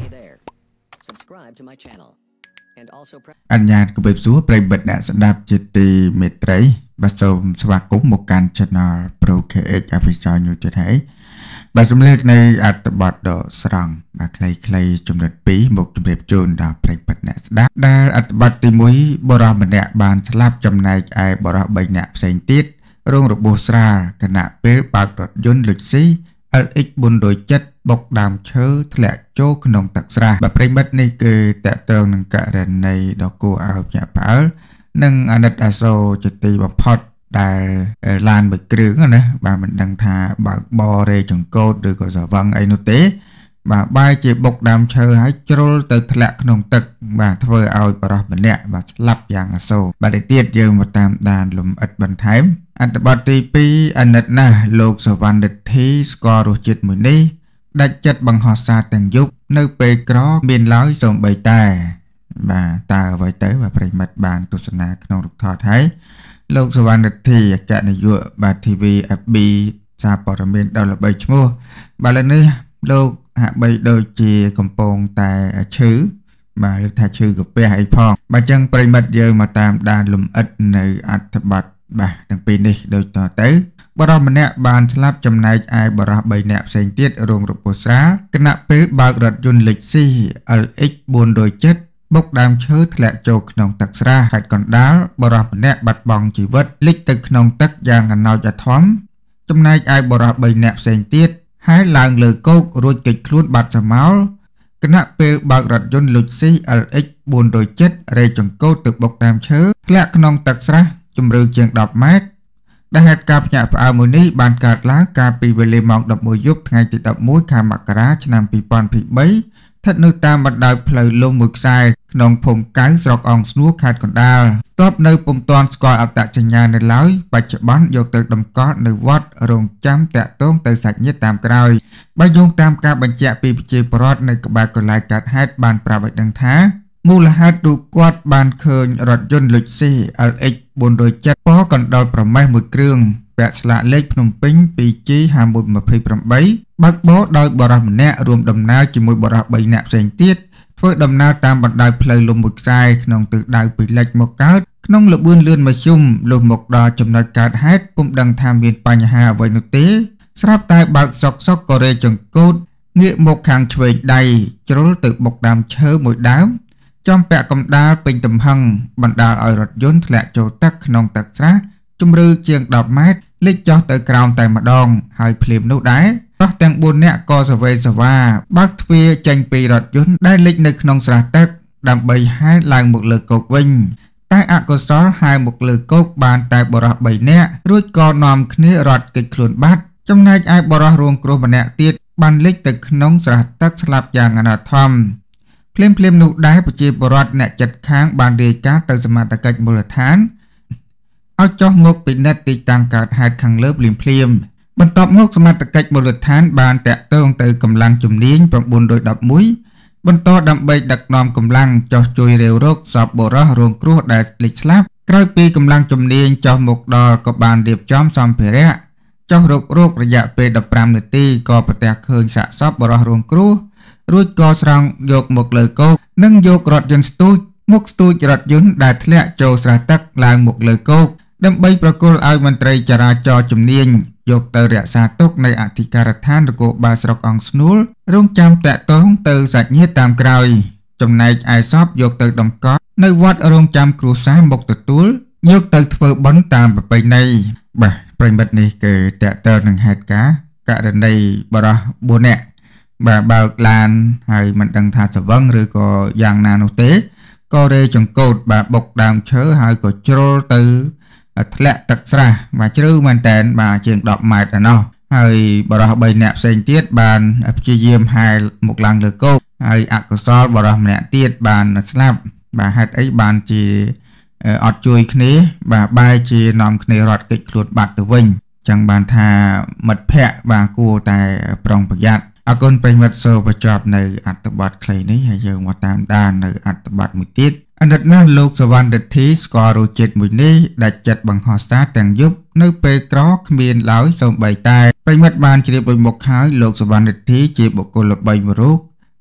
อันญาติก็ไปสู้ไปบัดนะสดับจิตติเมตรัยบัสมสวัสดิ์กุมมุกันชนะโปรเคเอกอภิชาญอยู่จะไหนบัสมเล็กในอัตบัดดอสรังบัคใครจุมเด็ดปีบกจุมเด็ดโจนดาวไปบัดนะสดับได้อัตบัดติมุยบราบันเนบานสลับจำนายไอบราใบเนเสียงติดโรงระบบสราขณะเปิดปากรถยนต์หลุดซีเอกบุญโดยจัดบกดามเชื้อทะเลโจขนมตักสระแบบปริมัดนี่คือแต่เติมหนึ่งกะเรนในดอกกูเอาหยาบเอาหนึ่งอนัตอาโซจิตีบพอดได้ลานบึกเรื่องนะบามันดังทาบากบอเรจงโกดหรือก็จะวังไอโนเตบาใบจีบกดามเชื้อให้โจลเติมทะเลขนมตักบาทเวอเอาปลาบันเนี่ยบาลับอย่างอาโซบาได้เตียดเยอะมาตามดานลมอัดบันไทม์อัตบัดตีปีอนัตนะโลกสวรรค์เด็ดที่สกอร์จิตมือนี้ได้จัดบังหอซาแต่งยุบในเปกรอเบียนล้อยส่งใบแต่บาตาไว้เต๋อปริมัดบานตุสนาขนมรุกทอดให้โลกสวรรค์เด็ดที่แกะในยุบบาทีวีเอฟบีซาปอร์เมนดอลลาร์ใบชั่วโมงบาลนี้โลกหาใบโดยจีกำปองแต่ชื่อบาเลือกถ่ายชื่อกับเปียไอพองบาจังปริมัดเยอะมาตามดานลมอัดในอัตบัดบาตั้งปีนี้โดยต่อเต๋อบรมเนบานสลับจำนายไอบรใบเนบเสียงเตี้ยโรงรบปุษราขณะเปิดบากรถยนต์เล็กซี่เอ็กบุญโดยจัดบกดามเชื้อทะเลโจขนมตักสระหัดก่อนดาวบรมเนบัดบองจีวัดลิกตึกขนมตักยางกันนาวจะท้อมจำนายไอบรใบเนบเสียงเตี้ยให้ลางเลือโกกรูดกิดคลุนบัดสมาลขณะเปิดบากรถยนต์เล็กซี่เอ็กบุญโดยจัดเรจงโกตึกบกดามเชื้อทะเลขนมตักสระจุมเรือเชียงดอกไม้ได้เหตุการณ์หยาบเอามือนี้บานการล้างการปีเวลีมองดับมวยยุบไงติดดับมวยขามักกระชนำปีปอนปีใบทัดนึกตามบันไดเพลย์ลงมือทรายนองผมไก่สอกอ่องสนุกขาดก่อนดาวตบในปุ่มตอนสกอร์อัตจัญญาในเล้าปัจจุบันยกตึกดำก้อนในวัดโรงจำแตะต้งเตยสักเงียตามกระไรใบยงตามการบัญชีปีพิจิปรอดในกบายกลายการให้บานปราบดังท้ามูลหัดดูกวาดบานเคินรถยนต์ลุยซี่เอ็กบนโดยจัดป้อกันดอลประไม้มือเครื่องแปะสละเล็กพนมปิ้งปีจีหาบุญมาเพย์ประไม้บักโบโดยบรมเนะรวมดำนาจิมวยบรใบเนะเสียงเตี้ยเพื่อดำนาตามบันไดเพลย์ลมมือทรายขนมตึกดาวปีเล็กหมกการขนมระเบือนเลื่อนมาชุ่มลมหมกดอจำนวนการให้ปุ่มดังทำเวียนปัญหาไว้นุเตสรับตายบักซอกกอเรจังโกดเงี้ยหมกคางช่วยใดจรลตึกบกดำเชื้อมวยดาวจอมแปะกำดาเป็นตำหังบรรดาเอารถยนต์แหละโจตักขนมตักซะจุมรือเจียงดอกไม้เล็กจอเตยกราวแต่มาดองหายเพลิมนุได้เพราะแตงบุญเนี่ยก็สเวสว่าบักทวีจังปีรถยนต์ได้เล็กในขนมสระตักดำใบให้ลายหมกเลือกกวิ่งใต้อักษรหายหมกเลือกกบานแต่บรใบเนี่ยรุ่ยกอนอมคณีรถกิดขลุ่นบัดจำนายไอบรรวงกรบันเนี่ยตีดบันเล็กแต่ขนมสระตักสลับอย่างอนาธรรมเพลิมนุได้ปจีบรัดเนจัดค้างบานเดียกาเตสมาตะกัดมูลฐานเอาจอมกปิดเนติตังการหายขังเลิบเพลิมบรรทบมกสมาตะกัดมูลฐานบานแตะเติงเตยกำลังจุ่มนี้ประบุญโดยดับมุ้ยบรรทบดำใบดักนอมกำลังจอจุยเร็วโรคสอบบรรวงครัวได้ลิชลับใกล้ปีกำลังจุ่มนี้จอมกดอกบานเดียบจอมซอมเพระจอโรคระยะเปดับปรามเนตีก็ปะแตกเคิงสะซอบบรรวงครัวรุ่ยกอสรังโยกหมกเลยโกนั่งโยกรถยนต์สตูดมุกสตูดรถยนต์ได้ทะเลโจสระตักลางหมกเลยโกดำใบประกอบเอามันตรีจราจรจุ่มเนียนโยกเตอร์เรียสาตกในอธิการทานตะโกบาสรกองสนูลรุ่งจำแตะต้งเตอร์สัตเงียตามกลายจำในไอซอบโยกเตอร์ดำก้อนในวัดรุ่งจำครูสามกตะตูลโยกเตอร์เฟือบนตามไปในบ่ปริบัตินี้เกิดแตะเตอร์หนึ่งเหตุการณ์กะดันในบรบุญเนะบาบาลานให้มันดังทาสวังหรือก็อย่างนานุเตก็เรจังโกดบาบกดามเชื้อให้ก็โจลตือทะเลตักสระมาชื่อมันแต่บาเชียงดอกไม้แต่เนาะให้บรใบเนบเซนเตียดบานจีเยี่ยมให้หมกลังเลือโกให้อักษรบรเนเตียดบานสลับบาให้ไอบานจีอดจุยคณีบาใบจีนอมคณีรอดกิจหลุดบัดตัววิ่งจังบานทามัดแพะบากูแต่ปรองประหยัดอากรปริมัดโซประจอบในอัตบัตใครนี้ให้ยังมาตามด้านในอัตบัตมุติดอันดับนั้นโลกสวรรค์เด็ดที่สกอรูเจ็ดมุนี้ได้จัดบังหอสตาแต่งยุบในเปกรอกเมียนเหลาส่งใบตายปริมัดบานจีบใบหมกหายโลกสวรรค์เด็ดที่จีบบุคคลใบมรุก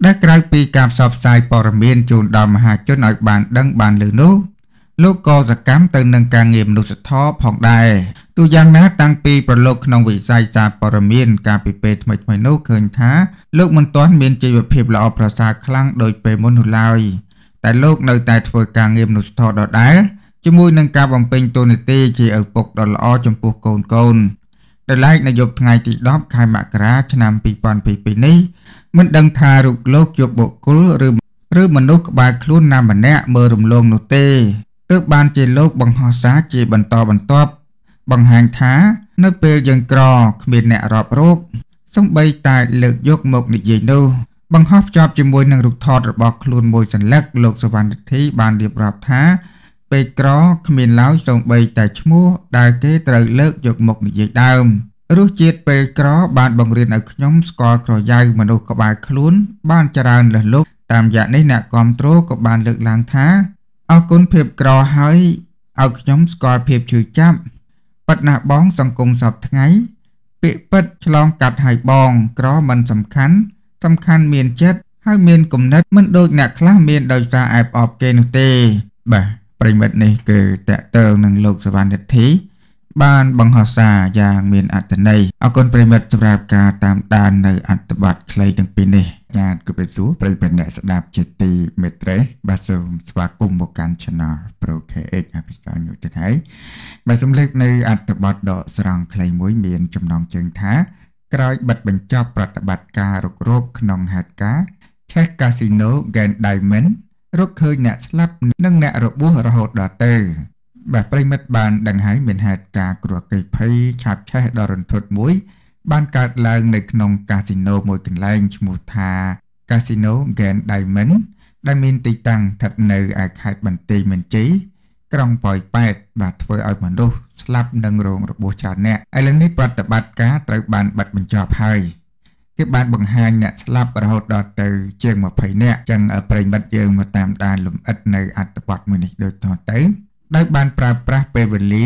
ដែលក្រៅពីការផ្សព្វផ្សាយព័ត៌មានជូនដល់មហាជនឲ្យបានដឹងបានលឺនោះលោកក៏សកម្មទៅនឹងការងារមនុស្សធម៌ផងដែរទូយ៉ាងណាតាំងពីប្រឡូកក្នុងវិស័យសារព័ត៌មានការពីពេលថ្មីៗនោះឃើញថាលោកមិនទាន់មានជីវភាពល្អប្រសើរខ្លាំងដូចពេលមុននោះឡើយតែលោកនៅតែធ្វើការងារមនុស្សធម៌ដដែលជាមួយនឹងការបំពេញតួនាទីជាឪពុកដ៏ល្អចំពោះកូនដែលឡែកនៅយប់ថ្ងៃទី10ខែមករាឆ្នាំ2022នេះមិនដឹងថារូបលោកជួបបុគ្គលឬមនុស្សក្បែរខ្លួនណាម្នាក់មើលរំលងនោះទេទើបបានជាលោកបង្ហោះសារជាបន្តបន្ទាប់បង្ហាញថានៅពេលយើងក្រគ្មានអ្នករាប់រកសូម្បីតែលើកយកមកនិយាយនោះបង្ហោះភ្ជាប់ជាមួយនឹងរូបថតរបស់ខ្លួនមួយសន្លឹកលោកសវណ្ណរិទ្ធីបានរៀបរាប់ថាពេលក្រគ្មានឡើយសូម្បីតែឈ្មោះដែលគេត្រូវលើកយកមកនិយាយដើមរសជាតិពេលក្របានបង្រៀនឲ្យខ្ញុំស្គាល់ក្រយៅមនុស្សក្បែរខ្លួនបានច្រើនលើសលប់តាមរយៈនេះអ្នកគាំទ្រក៏បានលើកឡើងថាអរគុណភាពក្រហើយឲ្យខ្ញុំស្គាល់ភាពឈឺចាប់ប៉ិតណាស់បងសង្គមសពថ្ងៃពាក្យពិតឆ្លងកាត់ឲ្យបងក្រមិនសំខាន់មានចិត្តហើយមានគំនិតមិនដូចអ្នកខ្លះមានដោយសារអែបអបគេនោះទេបាទប្រិមិត្តនេះគឺតកតើនឹងលោកសវណ្ណរិទ្ធីបានបង្ហោះសារយ៉ាងមានអត្ថន័យអរគុណប្រិមិត្តសម្រាប់ការតាមដាននៅអត្ថបទខ្លីទាំងពីរនេះញាតិគប់សួរប្រិមិត្តអ្នកស្ដាប់ជាទីមេត្រីបាទសូមស្វាគមន៍មកកាន់ Channel Pro KH អភិសាញយុទ្ធហើយបាទសូមលើកនៅអត្ថបទដកស្រង់ខ្លីមួយមានចំណងជើងថាក្រោយបិទបញ្ចប់ប្រតិបត្តិការរុករកក្នុងហេតុការណ៍ឆេះកាស៊ីណូ Gen Diamond រកឃើញអ្នកស្លាប់និងអ្នករបួសរហូតដល់ទៅបាទប្រិមិត្តបានដឹងហើយមានហេតុការណ៍គ្រោះអគ្គិភ័យឆាបឆេះដ៏រន្ធត់មួយបានកើតឡើងនៅក្នុងកាស៊ីណូមួយកន្លែងឈ្មោះថាកាស៊ីណូ Gen Diamond ដែលមានទីតាំងស្ថិតនៅឯខេត្តបន្ទាយមានជ័យក្រុងប៉ោយប៉ែតបាទធ្វើឲ្យមនុស្សស្លាប់និងរងរបួសច្រើនអ្នកឥឡូវនេះប្រតិបត្តិការត្រូវបានបិទបញ្ចប់ហើយគេបានបង្ហាញអ្នកស្លាប់រហូតដល់ទៅជាង20នាក់ចឹងប្រិមិត្តយើងមកតាមដានលំអិតនៅអត្ថបទមួយនេះដូចតទៅដោយបានប្រើប្រាស់ពេលវេលា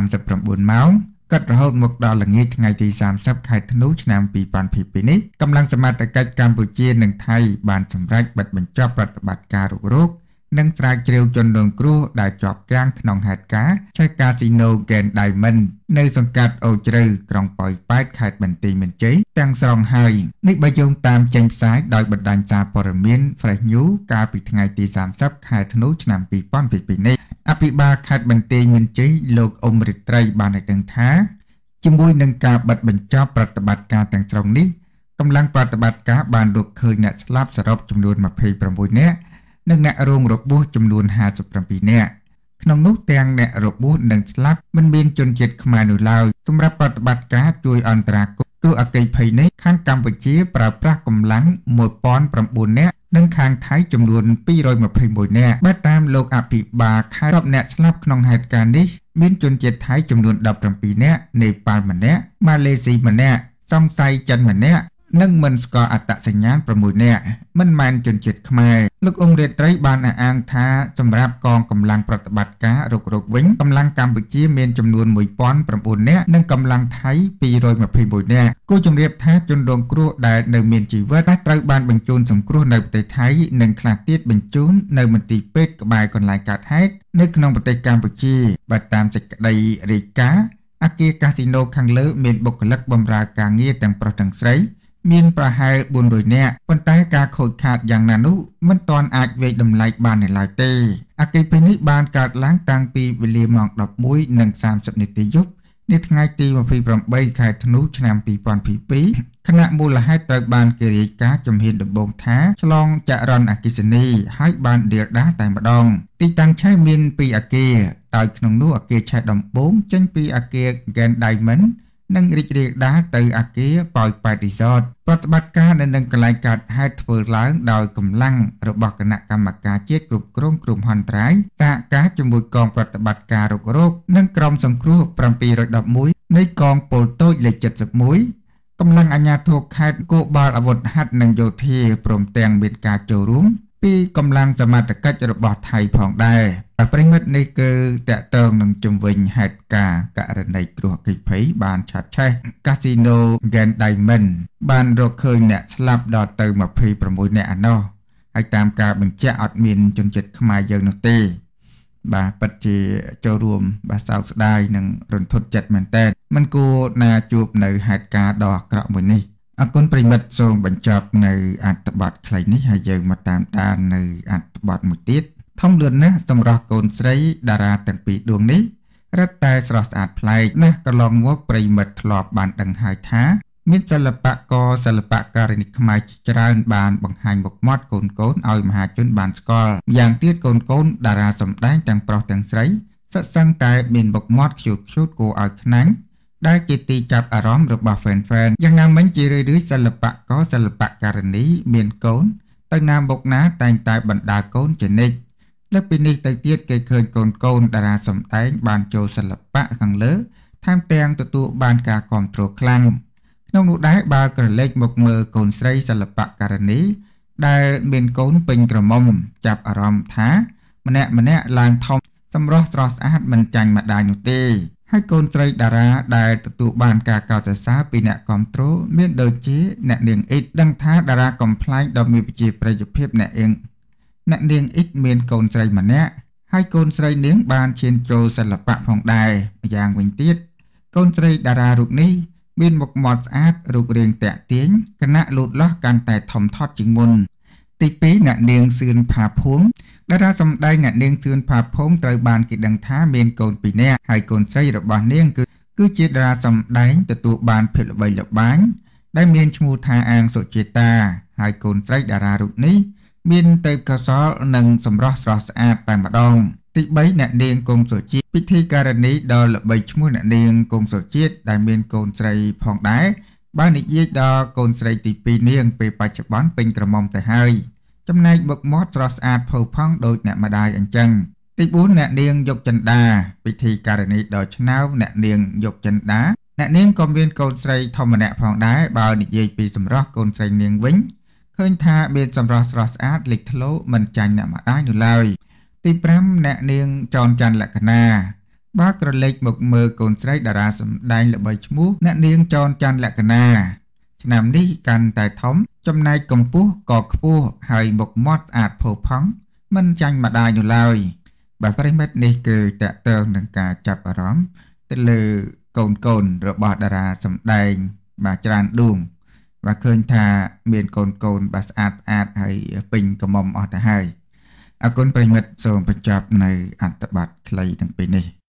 39ម៉ោងកាត់រហូតមកដល់ល្ងាចថ្ងៃទី30ខែធ្នូឆ្នាំ2022នេះកម្លាំងសមត្ថកិច្ចកម្ពុជានិងថៃបានសម្រេចបិទបញ្ចប់ប្រតិបត្តិការរុករកនិងស្រាវជ្រាវជនរងគ្រោះដែលជាប់គាំងក្នុងហេតុការណ៍ឆេះកាស៊ីណូ Gen Diamond នៅសង្កាត់អូជ្រៅក្រុងប៉ោយប៉ែតខេត្តបន្ទាយមានជ័យទាំងស្រុងហើយនេះបើយោងតាមចេញផ្សាយដោយបណ្ដាញសារព័ត៌មាន Fresh News កាលពីថ្ងៃទី30ខែធ្នូឆ្នាំ2022នេះអភិបាលខេត្តបន្ទាយមានជ័យលោកអ៊ុំរិទ្រីបានឲ្យដឹងថាជាមួយនឹងការបិទបញ្ចប់ប្រតិបត្តិការទាំងស្រុងនេះកម្លាំងប្រតិបត្តិការបានរកឃើញអ្នកស្លាប់សរុបចំនួន26នាក់និងអ្នករងរបួសចំនួន57នាក់ក្នុងនោះទាំងអ្នករបួសនិងស្លាប់មិនមានជនជាតិខ្មែរនោះឡើយសម្រាប់ប្រតិបត្តិការជួយអន្តរាគមន៍គ្រោះអគ្គិភ័យនេះខាងកម្ពុជាប្រើប្រាស់កម្លាំង1009នាក់និងខាងថៃចំនួន221នាក់បើតាមលោកអភិបាលខេត្តអ្នកស្លាប់ក្នុងហេតុការណ៍នេះមានជនជាតិថៃចំនួន17នាក់នេប៉ាល់ម្នាក់ម៉ាឡេស៊ីម្នាក់សង្ស័យចិនម្នាក់និងមិនស្គាល់អត្តសញ្ញាណ6នាក់មិនមែនជនជាតិខ្មែរលោកអ៊ុំរិទ្រីបានអះអាងថាសម្រាប់កងកម្លាំងប្រតិបត្តិការរុករកវិញកម្លាំងកម្ពុជាមានចំនួន1009នាក់និងកម្លាំងថៃ221នាក់គូជម្រាបថាជនរងគ្រោះដែលនៅមានជីវិតត្រូវបានបញ្ជូនសង្គ្រោះនៅប្រទេសថៃនិងខ្លះទៀតបញ្ជូននៅមន្ទីរពេទ្យក្បែរកន្លែងកើតហេតុនៅក្នុងប្រទេសកម្ពុជាបើតាមសេចក្តីរាយការណ៍អគារកាស៊ីណូខាងលើមានបុគ្គលិកបម្រើការងារទាំងប្រុសទាំងស្រីមានប្រហែល400នាក់ប៉ុន្តែការខូចខាតយ៉ាងណានោះមិនទាន់អាចវាយតម្លៃបាននៅឡើយទេអគ្គិភ័យនេះបានកើតឡើងតាំងពីវេលាម៉ោង 11:30 នាទីយប់នៅថ្ងៃទី28ខែធ្នូឆ្នាំ2022ខណៈមូលហេតុត្រូវបានគេរាយការណ៍ជំហានដំបូងថាឆ្លងចរន្តអគ្គិសនីហើយបានដៀលដាលតែម្ដងទីតាំងឆេះមាន2អគារដោយក្នុងនោះអគារឆេះដំបូងចេញពីអគារ Gen Diamond និងរីករាលដាលទៅអគារប៉ោយប៉ែតរីសតប្រតិបត្តិការនៅនឹងកន្លែងកើតហេតុធ្វើឡើងដោយកម្លាំងរបស់គណៈកម្មការជាតិគ្រប់គ្រងគ្រោះមហន្តរាយសហការជាមួយកងប្រតិបត្តិការរុករកនិងក្រុមសង្គ្រោះ711នៃកងពលតូចលេខ71កម្លាំងអាជ្ញាធរខេត្តគោបាលអាវុធហត្ថនិងយោធាព្រមទាំងមានការចូលរួមពីពីកម្លាំងសមត្ថកិច្ចរបស់ថៃផងដែរប្រិមិត្តនេះគឺតកតងនឹងជំវិញហេតុការណ៍ករណីគ្រោះអគ្គិភ័យបានឆាបឆេះកាស៊ីណូ Grand Diamond បានរកឃើញអ្នកស្លាប់ដល់ទៅ26នាក់ឯណោះហើយតាមការបញ្ជាក់អត់មានជនជាតិខ្មែរយើងនោះទេបាទពិតជាចូលរួមបាទសោកស្ដាយនិងរន្ធត់ចិត្តមែនទែនមិនគួរណាជួបនៅហេតុការណ៍ដ៏អាក្រក់មួយនេះអរគុណប្រិមិត្តសូមបញ្ចប់នៅអត្ថបទខ្លីនេះហើយយើងមកតាមដាននៅអត្ថបទមួយទៀតធំលឿនណាស់សម្រាប់កូនស្រីតារាទាំងពីរដួងនេះរឹតតែស្រស់ស្អាតប្លែកណាស់កន្លងមកប្រិមិត្តធ្លាប់បានដឹងហើយថាមានសិល្បករសិល្បការិនីខ្មែរច្រើនបានបង្ហាញមុខមាត់កូនឲ្យមហាជនបានស្គាល់យ៉ាងទៀតកូនតារាសម្ដែងទាំងប្រុសទាំងស្រីសិតសឹងតែមានមុខមាត់ខ្ជូតគួរឲ្យខ្នាញ់ដែលជាទីចាប់អារម្មណ៍របស់ហ្វេនយ៉ាងណាមិញជារឿយៗសិល្បករសិល្បការិនីមានកូនទៅណាមុខណាតែងតែបណ្ដាកូនជានិច្ចលើពីនេះទៅទៀតគេឃើញកូនតារាសម្ដែងបានចូលសិល្បៈខាងលើថែមទាំងទទួលបានការគាំទ្រខ្លាំងក្នុងនោះដែរបើក្រឡេកមកមើលកូនស្រីសិល្បការិនីដែលមានកូនពេញក្រមុំចាប់អារម្មណ៍ថាម្នាក់ឡើងធំសម្រស់ស្រស់ស្អាតមិនចាញ់ម្ដាយនោះទេហើយកូនស្រីតារាដែលទទួលបានការកោតសរសើរពីអ្នកគាំទ្រមានដូចជាអ្នកនាងអ៊ីតដឹងថាតារាកំប្លែងដ៏មានប្រជាប្រិយភាពអ្នកនាងអ៊ីតមានកូនស្រីម្នាក់ហើយកូនស្រីនាងបានឈានចូលសិល្បៈផងដែរយ៉ាងវិញទៀតកូនស្រីតារារូបនេះមានមុខមាត់ស្អាតរូបរាងទាក់ទាញគណៈលូតលាស់កាន់តែធំធាត់ជាងមុនទី2អ្នកនាងសឿនផាភួងតារាសម្ដែងអ្នកនាងសឿនផាភួងត្រូវបានគេដឹងថាមានកូន2នាក់ហើយកូនស្រីរបស់នាងគឺជាតារាសម្ដែងទទួលបានភាពល្បីល្បាញដែលមានឈ្មោះថាអាងសុជាតាហើយកូនស្រីតារារូបនេះមានទេពកោសល្យនិងសម្រស់ស្រស់ស្អាតតែម្ដងទី3អ្នកនាងគង់សុជាតិពិធីការនីដ៏ល្បីឈ្មោះអ្នកនាងគង់សុជាតិដែលមានកូនស្រីផងដែរបើនិយាយដល់កូនស្រីទី2នាងពេលបច្ចុប្បន្នពេញក្រមុំទៅហើយចំណែកមុខមាត់ស្រស់ស្អាតផូរផង់ដូចអ្នកម្ដាយអញ្ចឹងទី4អ្នកនាងយកចិន្តាពិធីការនីដ៏ឆ្នើមអ្នកនាងយកចិន្តាអ្នកនាងក៏មានកូនស្រីធម្មម្នាក់ផងដែរបើនិយាយពីសម្រស់កូនស្រីនាងវិញឃើញថាមានសម្រស់ស្រស់ស្អាតលេចធ្លោមិនចាញ់អ្នកម្ដាយនោះឡើយទី5អ្នកនាងចនច័ន្ទលក្ខណាបើក្រឡេកមកមើលកូនស្រីតារាសម្ដែងល្បីឈ្មោះអ្នកនាងចនច័ន្ទលក្ខណាឆ្នាំនេះកាន់តែធំចំណែកកម្ពស់ក៏ខ្ពស់ហើយមុខមាត់ស្អាតផូរផង់មិនចាញ់ម្ដាយនោះឡើយបាទប្រិមិត្តនេះគឺតកតងនឹងការចាប់អារម្មណ៍ទៅលើកូនរបស់តារាសម្ដែងបាទច្រើនដួងបាទឃើញថាមានកូនបាទស្អាតហើយពេញក្រមុំអស់ទៅហើយអរគុណប្រិមិត្តសូមបញ្ចប់នៅអត្ថបទខ្លីទាំងពីរនេះ